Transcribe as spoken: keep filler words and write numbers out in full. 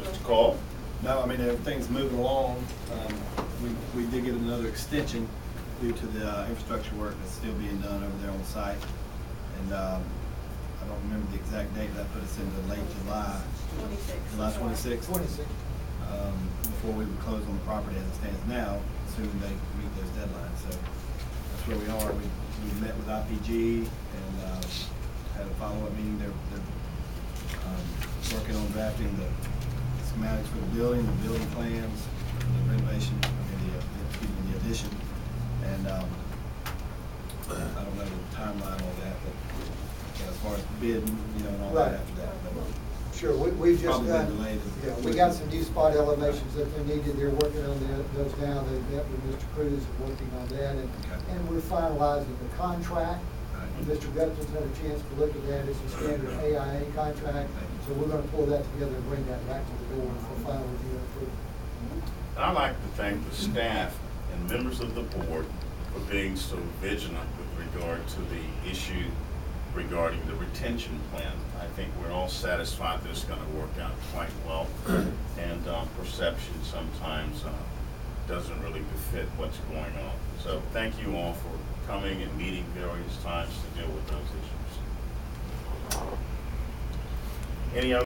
Mister Cole? No, I mean, everything's moving along. Um, we, we did get another extension due to the uh, infrastructure work that's still being done over there on the site. And um, I don't remember the exact date, that put us into late July. twenty-sixth. July twenty-sixth. Twenty-six. Um, before we would close on the property as it stands now, assuming they meet those deadlines. So that's where we are. We, we met with I P G and uh, had a follow-up meeting. They're, they're um, working on drafting the schematics for the building, the building plans, the renovation, I mean, the, uh, excuse me, the addition. And um, I don't know the timeline on that, but yeah, as far as bid, you know, and all Right. that after that. But Sure, we, we've just probably been done, delayed. yeah, we got some new spot elevations that they needed. They're working on the, those now. They met with Mister Cruz and working on that. And, Okay. and we're finalizing the contract. Right. And Mister Gutson's had a chance to look at that. It's a standard A I A contract. So we're gonna pull that together and bring that back to the board for final review and approval. I'd like to thank the staff and members of the board for being so vigilant with regard to the issue regarding the retention plan. I think we're all satisfied that it's going to work out quite well, and um, perception sometimes uh, doesn't really befit what's going on. So thank you all for coming and meeting various times to deal with those issues. Any other